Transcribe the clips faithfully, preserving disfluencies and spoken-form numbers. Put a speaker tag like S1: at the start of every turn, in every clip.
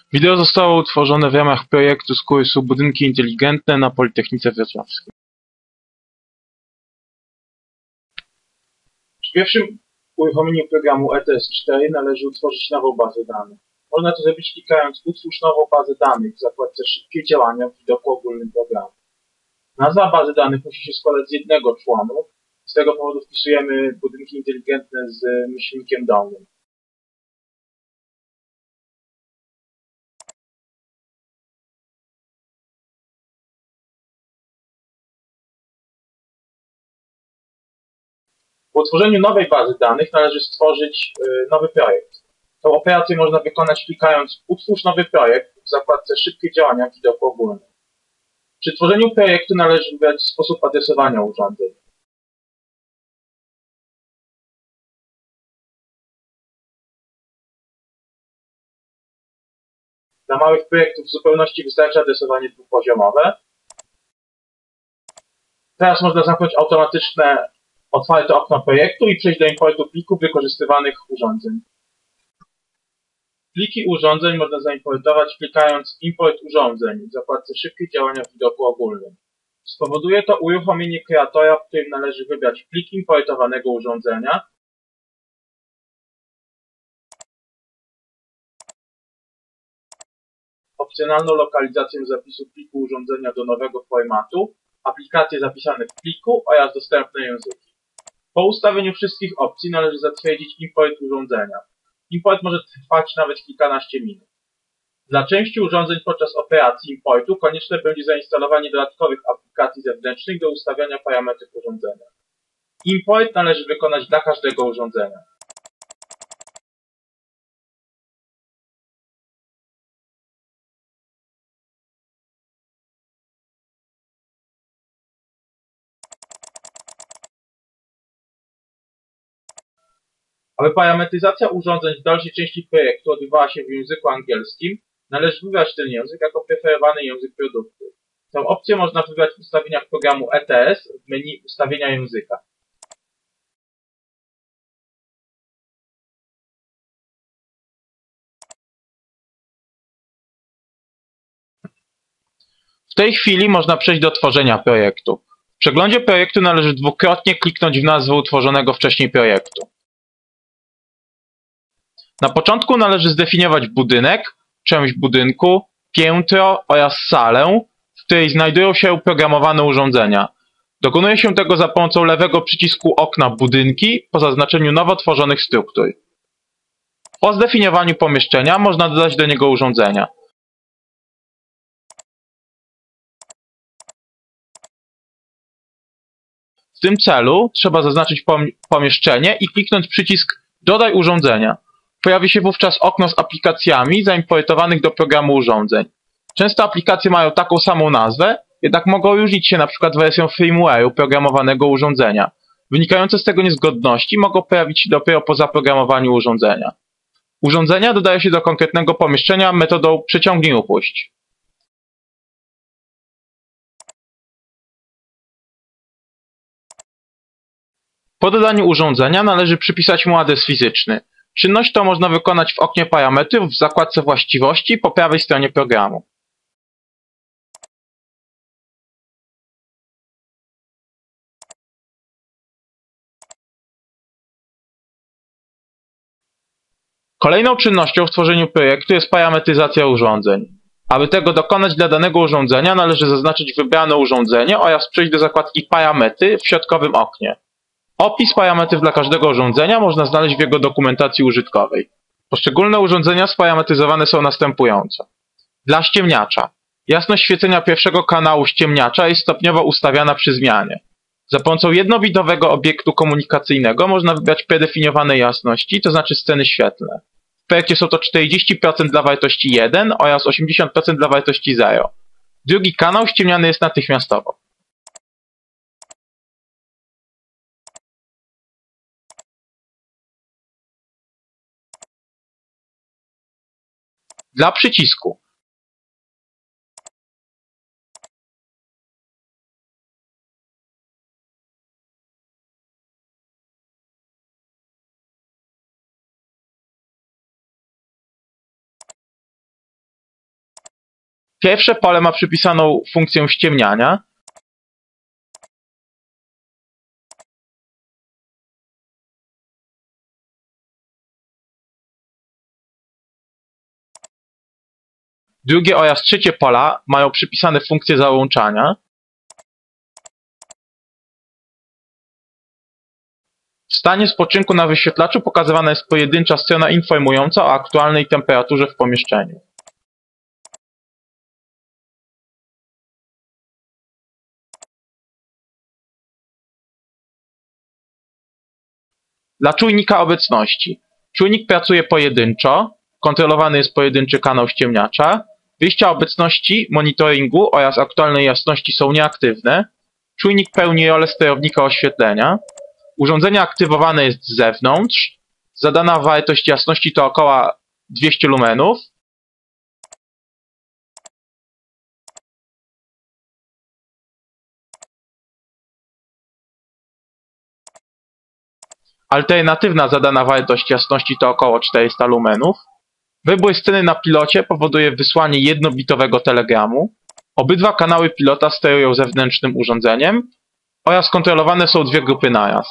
S1: Wideo zostało utworzone w ramach projektu z kursu Budynki inteligentne na Politechnice Wrocławskiej. Przy pierwszym uruchomieniu programu E T S cztery należy utworzyć nową bazę danych. Można to zrobić klikając Utwórz nową bazę danych w zakładce Szybkie działania w widoku ogólnym programu. Nazwa bazy danych musi się składać z jednego członu. Z tego powodu wpisujemy budynki inteligentne z myślnikiem dolnym. Po utworzeniu nowej bazy danych należy stworzyć nowy projekt. Tą operację można wykonać klikając Utwórz nowy projekt w zakładce Szybkie działania w widoku ogólnym. Przy tworzeniu projektu należy wybrać sposób adresowania urządzeń. Dla małych projektów w zupełności wystarczy adresowanie dwupoziomowe. Teraz można zamknąć automatyczne otwarte okno projektu i przejść do importu plików wykorzystywanych urządzeń. Pliki urządzeń można zaimportować klikając Import urządzeń w zakładce Szybkie działania w widoku ogólnym. Spowoduje to uruchomienie kreatora, w którym należy wybrać plik importowanego urządzenia, opcjonalną lokalizację zapisu pliku urządzenia do nowego formatu, aplikacje zapisane w pliku oraz dostępne języki. Po ustawieniu wszystkich opcji należy zatwierdzić import urządzenia. Import może trwać nawet kilkanaście minut. Dla części urządzeń podczas operacji importu konieczne będzie zainstalowanie dodatkowych aplikacji zewnętrznych do ustawiania parametrów urządzenia. Import należy wykonać dla każdego urządzenia. Aby parametryzacja urządzeń w dalszej części projektu odbywała się w języku angielskim, należy wybrać ten język jako preferowany język produktu. Tę opcję można wybrać w ustawieniach programu E T S w menu Ustawienia języka. W tej chwili można przejść do tworzenia projektu. W przeglądzie projektu należy dwukrotnie kliknąć w nazwę utworzonego wcześniej projektu. Na początku należy zdefiniować budynek, część budynku, piętro oraz salę, w której znajdują się programowane urządzenia. Dokonuje się tego za pomocą lewego przycisku okna Budynki po zaznaczeniu nowo tworzonych struktur. Po zdefiniowaniu pomieszczenia można dodać do niego urządzenia. W tym celu trzeba zaznaczyć pomieszczenie i kliknąć przycisk Dodaj urządzenia. Pojawi się wówczas okno z aplikacjami zaimportowanych do programu urządzeń. Często aplikacje mają taką samą nazwę, jednak mogą różnić się np. wersją firmware'u programowanego urządzenia. Wynikające z tego niezgodności mogą pojawić się dopiero po zaprogramowaniu urządzenia. Urządzenia dodaje się do konkretnego pomieszczenia metodą przeciągnij upuść. Po dodaniu urządzenia należy przypisać mu adres fizyczny. Czynność tą można wykonać w oknie parametrów w zakładce Właściwości po prawej stronie programu. Kolejną czynnością w tworzeniu projektu jest parametryzacja urządzeń. Aby tego dokonać dla danego urządzenia należy zaznaczyć wybrane urządzenie oraz przejść do zakładki Parametry w środkowym oknie. Opis parametrów dla każdego urządzenia można znaleźć w jego dokumentacji użytkowej. Poszczególne urządzenia sparametryzowane są następująco. Dla ściemniacza. Jasność świecenia pierwszego kanału ściemniacza jest stopniowo ustawiana przy zmianie. Za pomocą jednobitowego obiektu komunikacyjnego można wybrać predefiniowane jasności, to znaczy sceny świetlne. W projekcie są to czterdzieści procent dla wartości jeden oraz osiemdziesiąt procent dla wartości zero. Drugi kanał ściemniany jest natychmiastowo. Dla przycisku. Pierwsze pole ma przypisaną funkcję ściemniania. Drugie oraz trzecie pola mają przypisane funkcje załączania. W stanie spoczynku na wyświetlaczu pokazywana jest pojedyncza strona informująca o aktualnej temperaturze w pomieszczeniu. Dla czujnika obecności. Czujnik pracuje pojedynczo, kontrolowany jest pojedynczy kanał ściemniacza, wyjścia obecności, monitoringu oraz aktualnej jasności są nieaktywne, czujnik pełni rolę sterownika oświetlenia, urządzenie aktywowane jest z zewnątrz, zadana wartość jasności to około dwieście lumenów, alternatywna zadana wartość jasności to około czterysta lumenów. Wybór sceny na pilocie powoduje wysłanie jednobitowego telegramu. Obydwa kanały pilota sterują zewnętrznym urządzeniem oraz kontrolowane są dwie grupy naraz.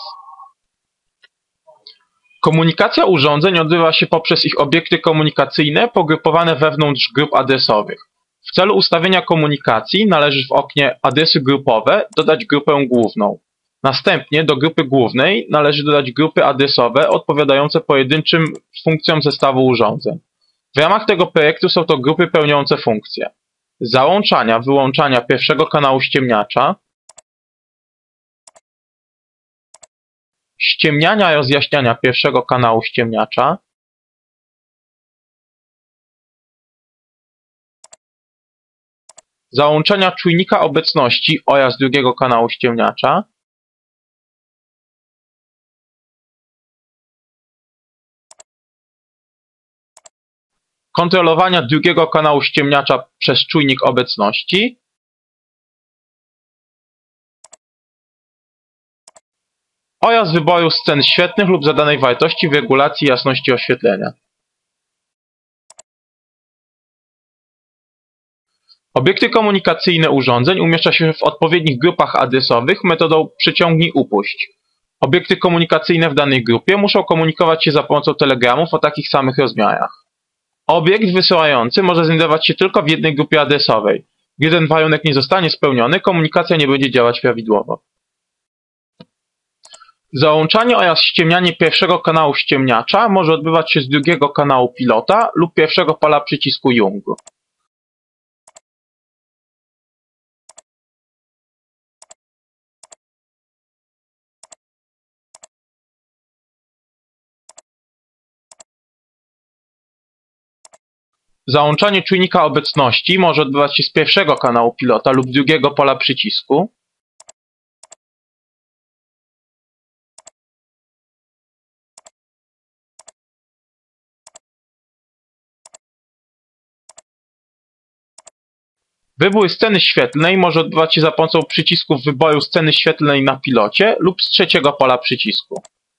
S1: Komunikacja urządzeń odbywa się poprzez ich obiekty komunikacyjne pogrupowane wewnątrz grup adresowych. W celu ustawienia komunikacji należy w oknie Adresy grupowe dodać grupę główną. Następnie do grupy głównej należy dodać grupy adresowe odpowiadające pojedynczym funkcjom zestawu urządzeń. W ramach tego projektu są to grupy pełniące funkcje załączania, wyłączania pierwszego kanału ściemniacza, ściemniania i rozjaśniania pierwszego kanału ściemniacza, załączania czujnika obecności oraz drugiego kanału ściemniacza, kontrolowania drugiego kanału ściemniacza przez czujnik obecności oraz wyboru scen świetlnych lub zadanej wartości w regulacji jasności oświetlenia. Obiekty komunikacyjne urządzeń umieszcza się w odpowiednich grupach adresowych metodą przyciągnij-upuść. Obiekty komunikacyjne w danej grupie muszą komunikować się za pomocą telegramów o takich samych rozmiarach. Obiekt wysyłający może znajdować się tylko w jednej grupie adresowej. Gdy ten warunek nie zostanie spełniony, komunikacja nie będzie działać prawidłowo. Załączanie oraz ściemnianie pierwszego kanału ściemniacza może odbywać się z drugiego kanału pilota lub pierwszego pola przycisku Jung. Załączanie czujnika obecności może odbywać się z pierwszego kanału pilota lub drugiego pola przycisku. Wybór sceny świetlnej może odbywać się za pomocą przycisków wyboru sceny świetlnej na pilocie lub z trzeciego pola przycisku.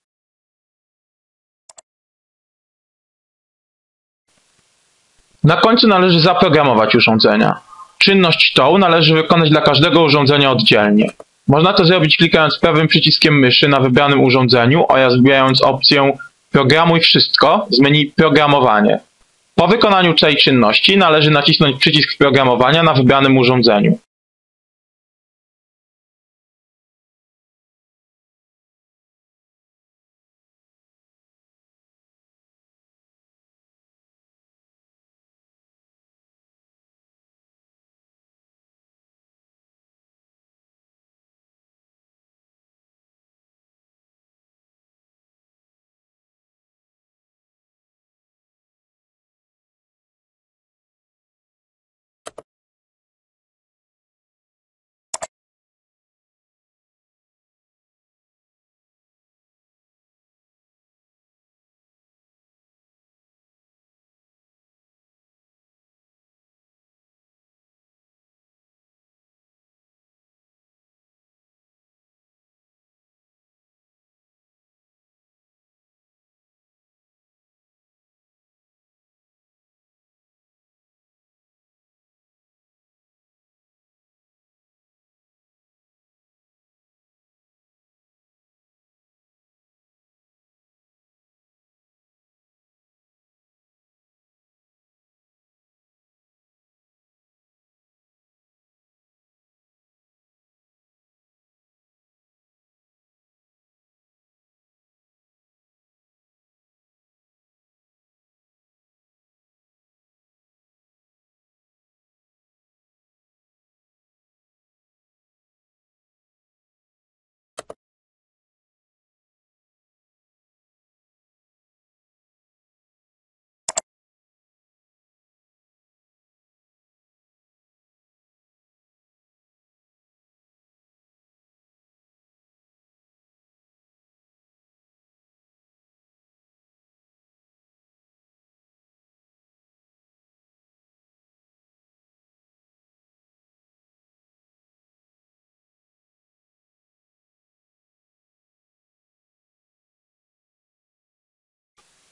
S1: Na końcu należy zaprogramować urządzenia. Czynność tą należy wykonać dla każdego urządzenia oddzielnie. Można to zrobić klikając prawym przyciskiem myszy na wybranym urządzeniu oraz wybierając opcję Programuj wszystko z menu Programowanie. Po wykonaniu tej czynności należy nacisnąć przycisk programowania na wybranym urządzeniu.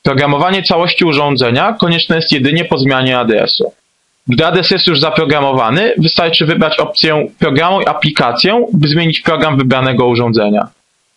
S1: Programowanie całości urządzenia konieczne jest jedynie po zmianie adresu. Gdy adres jest już zaprogramowany, wystarczy wybrać opcję Programuj aplikację, by zmienić program wybranego urządzenia.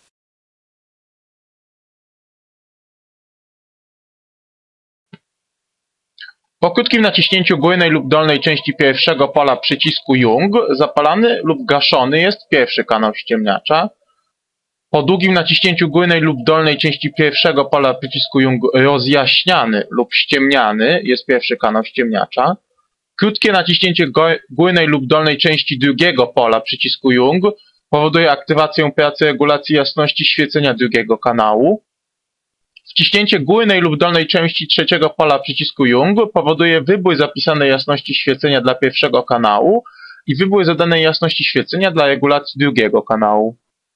S1: Po krótkim naciśnięciu górnej lub dolnej części pierwszego pola przycisku Yung zapalany lub gaszony jest pierwszy kanał ściemniacza. Po długim naciśnięciu górnej lub dolnej części pierwszego pola przycisku Yung rozjaśniany lub ściemniany jest pierwszy kanał ściemniacza. Krótkie naciśnięcie górnej lub dolnej części drugiego pola przycisku Yung powoduje aktywację pracy regulacji jasności świecenia drugiego kanału. Wciśnięcie górnej lub dolnej części trzeciego pola przycisku Yung powoduje wybór zapisanej jasności świecenia dla pierwszego kanału i wybór zadanej jasności świecenia dla regulacji drugiego kanału.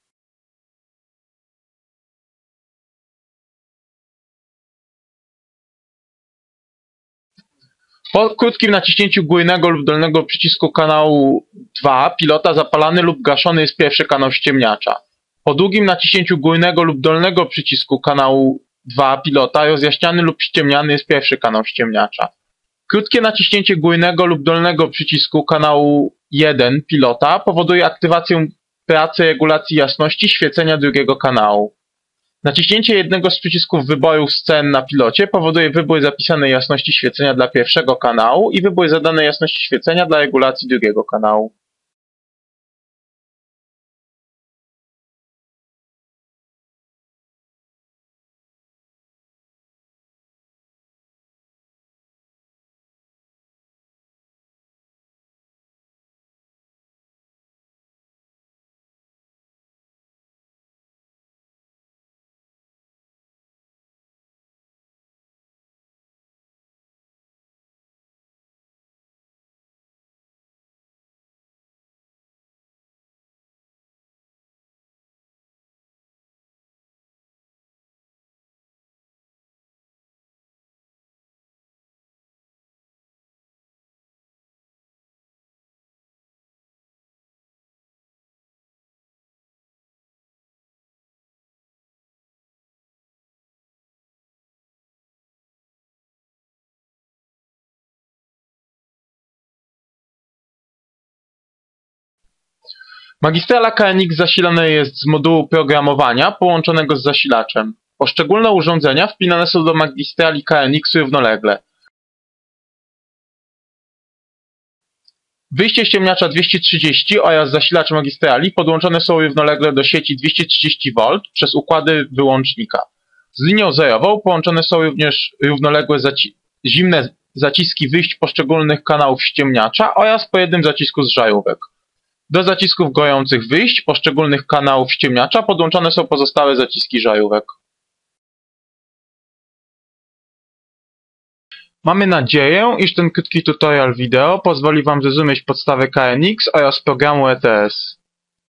S1: Po krótkim naciśnięciu górnego lub dolnego przycisku kanału dwa pilota zapalany lub gaszony jest pierwszy kanał ściemniacza. Po długim naciśnięciu górnego lub dolnego przycisku kanału dwa pilota rozjaśniany lub ściemniany jest pierwszy kanał ściemniacza. Krótkie naciśnięcie górnego lub dolnego przycisku kanału jeden pilota powoduje aktywację pracy regulacji jasności świecenia drugiego kanału. Naciśnięcie jednego z przycisków wyboru scen na pilocie powoduje wybór zapisanej jasności świecenia dla pierwszego kanału i wybór zadanej jasności świecenia dla regulacji drugiego kanału. Magistrala K N X zasilana jest z modułu programowania połączonego z zasilaczem. Poszczególne urządzenia wpinane są do magistrali K N X równolegle. Wyjście ściemniacza dwieście trzydzieści oraz zasilacz magistrali podłączone są równolegle do sieci dwieście trzydzieści wolt przez układy wyłącznika. Z linią zerową połączone są również równoległe zaci zimne zaciski wyjść poszczególnych kanałów ściemniacza oraz po jednym zacisku z żarówek. Do zacisków gojących wyjść poszczególnych kanałów ściemniacza podłączone są pozostałe zaciski żarówek. Mamy nadzieję, iż ten krótki tutorial wideo pozwoli Wam zrozumieć podstawy K N X oraz programu E T S.